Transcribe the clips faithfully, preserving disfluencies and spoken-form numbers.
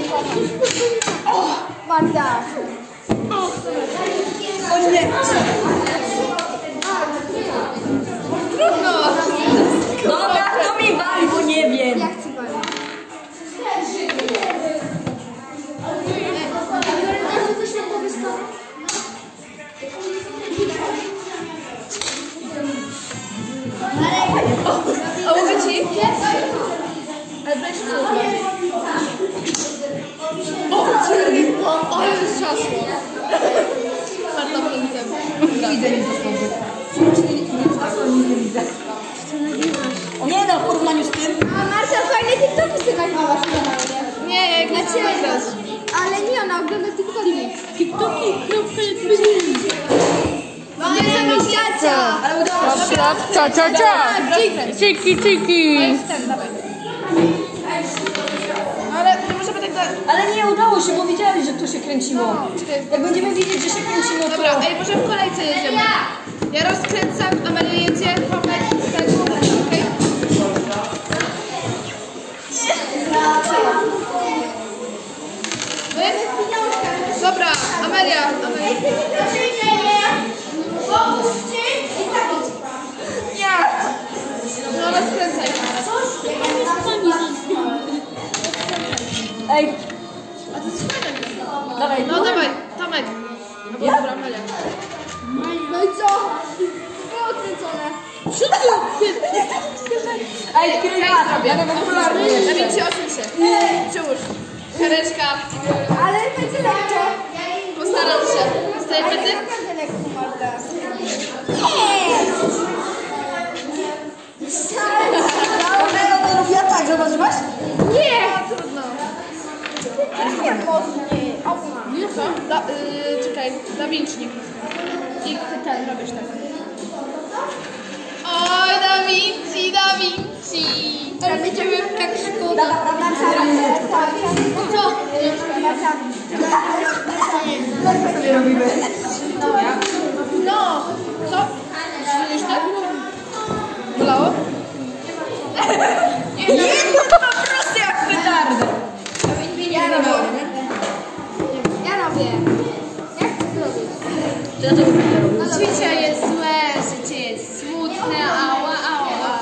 O! Magda! O nie! Trudno! Dobra, to mi wali, bo nie wiem. Jak ci wali? A mogę ci? Ale weź co? O, o, ale jest ciasło. Marta punktem. Nie widzę nic dosłownie. Nic nie widzę. O nie, no w porównaniu z tym. A Marta, fajne TikToki sobie nagrywasz normalnie. Nie, ja jak na ciebie grać. Ale nie, ona ogląda TikToki. TikToki? No nie zamiast Ale udało się. Cia, cia, cia! Ciki, ciki! ten, dawaj. Ale nie możemy tak dalej. Ale nie udało się, bo widzieli, że to się kręciło. Jak będziemy widzieć, że się kręciło, to... Dobra, ej, może w kolejce jedziemy. Ja rozkręcam, Amelia jedzie, Tomek, stać, okej? Dobra, Amelia, Amelia. Nie! No rozkręcaj. Ej, A to jest fajne. dawaj. No dawaj, Tomek. No bo dobra, Amelia. No i co? Było kręcone. Ej, kierunek, ja mam okularny. Dawid ci osuń się. Przyłóż. Kareczka. Ale będzie lekko. Postaram się. Z tej pety? Naprawdę lekko, Marta. Ona to robiła tak, zobaczyłaś? Nie! Trudno. Nie mocniej. Nie co? Da, y, czekaj, Da Vinci. I ten robisz tak. Oj, Da Vinci, Da Vinci. Ale będziemy tak szkoda. Co? Co sobie robimy? No! Co? Już tak? Bolało? Nie, to po prostu jak petardy. Ja robię. Ja robię. Jak chcesz zrobić? Ja to robię. Życie jest złe, życie jest smutne, ała, ała.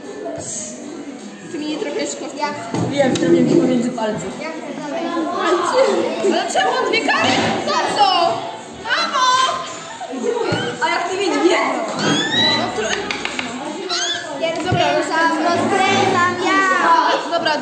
Ty mi nie trochę szkoda. Jak? Wiem, to mnie pomiędzy palców. Jak chcesz dalej? Ale czemu dwie kary? Za co? Mamo! A jak ty widzisz, nie? Jak dobra, sam rozkręcam ja. Dobra.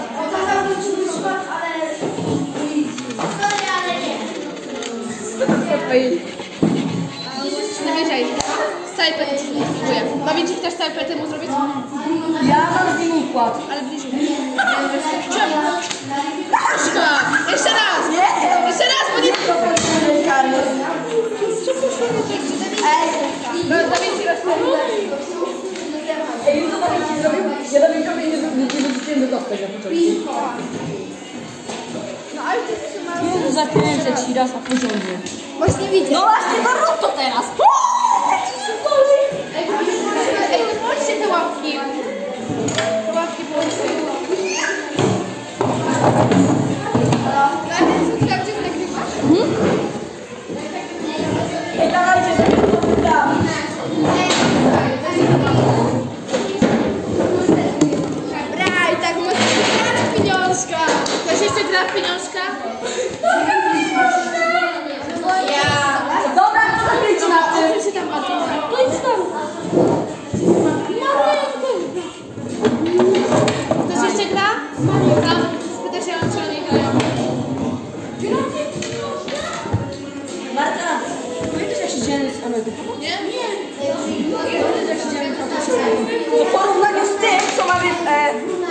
Nie wierzaj. Z całej pety spróbuję. Dawid, ci chcesz z całej pety mu zrobić? Ja mam z nim układ. Ale bliżej. Czemu? Troszkę. Jeszcze raz. Nie! Jeszcze raz, bo nie... Ej, No, Dawid ci rozpoczął. ej, co Dawid ci zrobił? Ja Dawidkowi nie dorzuciłem do kostek na początku. No ale ty trzymasz. Nie, zakręcę ci raz na poziomie. Właśnie widzę. No właśnie, to rób to teraz. Ej, połączcie te łapki. Te łapki połączcie. Najpierw sprawdźcie, co nagrywasz. Ej, dawajcie sobie to uda. Braj, tak mocno. Gra w pieniążka. Ktoś jeszcze gra w pieniążka? Ja. Dobra, to zakręci na tym. Co się tam odbywa? No idź tam. Ktoś jeszcze gra? Tam. Spytaj się, czy oni grają. Marta, pamiętasz jak siedziałem z Ameryką? Nie? Nie. Pamiętasz jak siedziałem w autobusie? W porównaniu z tym, co mamy w... E,